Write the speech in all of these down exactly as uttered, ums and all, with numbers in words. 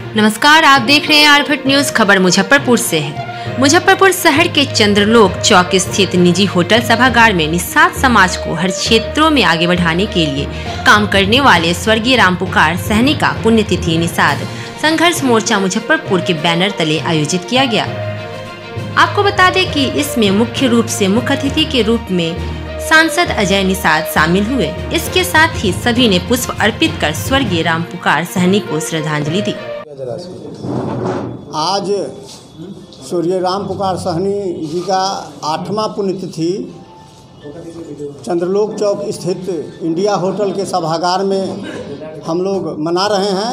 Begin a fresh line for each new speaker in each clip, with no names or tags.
नमस्कार, आप देख रहे हैं आरभट न्यूज। खबर मुजफ्फरपुर से है। मुजफ्फरपुर शहर के चंद्रलोक चौक स्थित निजी होटल सभागार में निषाद समाज को हर क्षेत्रों में आगे बढ़ाने के लिए काम करने वाले स्वर्गीय रामपुकार सहनी का पुण्यतिथि निषाद संघर्ष मोर्चा मुजफ्फरपुर के बैनर तले आयोजित किया गया। आपको बता दें कि इसमें मुख्य रूप से मुख्य अतिथि के रूप में सांसद अजय निषाद शामिल हुए। इसके साथ ही सभी ने पुष्प अर्पित कर स्वर्गीय रामपुकार सहनी को श्रद्धांजलि दी।
आज स्वर्गीय रामपुकार सहनी जी का आठवां पुण्यतिथि चंद्रलोक चौक स्थित इंडिया होटल के सभागार में हम लोग मना रहे हैं।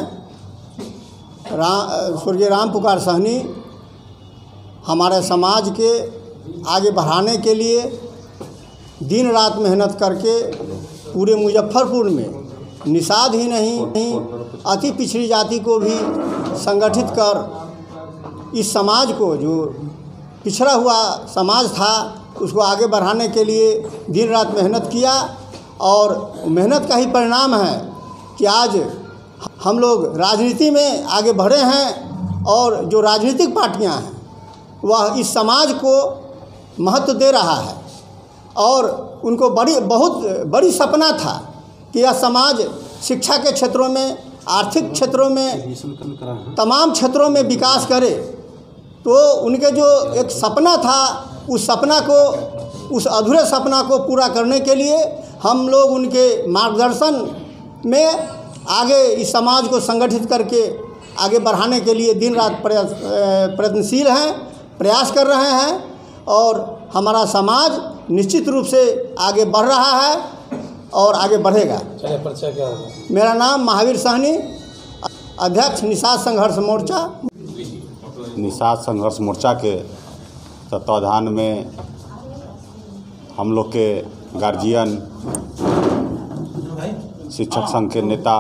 रा, स्वर्गीय रामपुकार सहनी हमारे समाज के आगे बढ़ाने के लिए दिन रात मेहनत करके पूरे मुजफ्फरपुर में निषाद ही नहीं, नहीं अति पिछड़ी जाति को भी संगठित कर इस समाज को, जो पिछड़ा हुआ समाज था, उसको आगे बढ़ाने के लिए दिन रात मेहनत किया। और मेहनत का ही परिणाम है कि आज हम लोग राजनीति में आगे बढ़े हैं और जो राजनीतिक पार्टियां हैं वह इस समाज को महत्व दे रहा है। और उनको बड़ी बहुत बड़ी सपना था कि यह समाज शिक्षा के क्षेत्रों में, आर्थिक क्षेत्रों में, तमाम क्षेत्रों में विकास करे। तो उनके जो एक सपना था, उस सपना को, उस अधूरे सपना को पूरा करने के लिए हम लोग उनके मार्गदर्शन में आगे इस समाज को संगठित करके आगे बढ़ाने के लिए दिन रात प्रयास प्रयत्नशील हैं, प्रयास कर रहे हैं। और हमारा समाज निश्चित रूप से आगे बढ़ रहा है और आगे बढ़ेगा। चलिए, परिचय क्या होगा? मेरा नाम महावीर सहनी, अध्यक्ष निषाद संघर्ष मोर्चा।
निषाद संघर्ष मोर्चा के तत्वाधान में हम लोग के गार्जियन, शिक्षक संघ के नेता,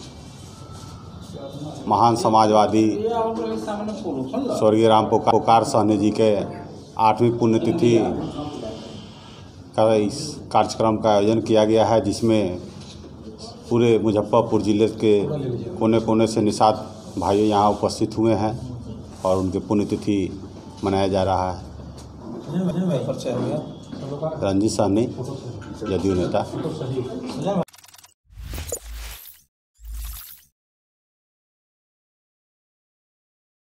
महान समाजवादी स्वर्गीय रामपुकार सहनी जी के आठवीं पुण्यतिथि का इस कार्यक्रम का आयोजन किया गया है, जिसमें पूरे मुजफ्फरपुर जिले के कोने कोने से निषाद भाई यहाँ उपस्थित हुए हैं और उनके पुण्यतिथि मनाया जा रहा है। रंजीत सहनी, जदयू नेता।